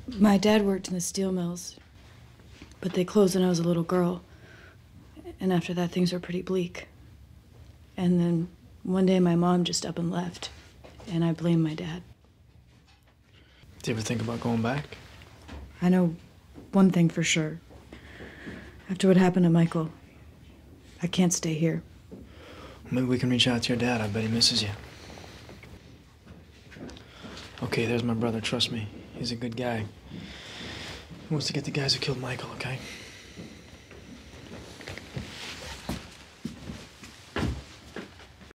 My dad worked in the steel mills, but they closed when I was a little girl. And after that, things were pretty bleak. And then one day, my mom just up and left, and I blame my dad. Do you ever think about going back? I know one thing for sure. After what happened to Michael, I can't stay here. Maybe we can reach out to your dad. I bet he misses you. Okay, there's my brother. Trust me. He's a good guy. He wants to get the guys who killed Michael, okay?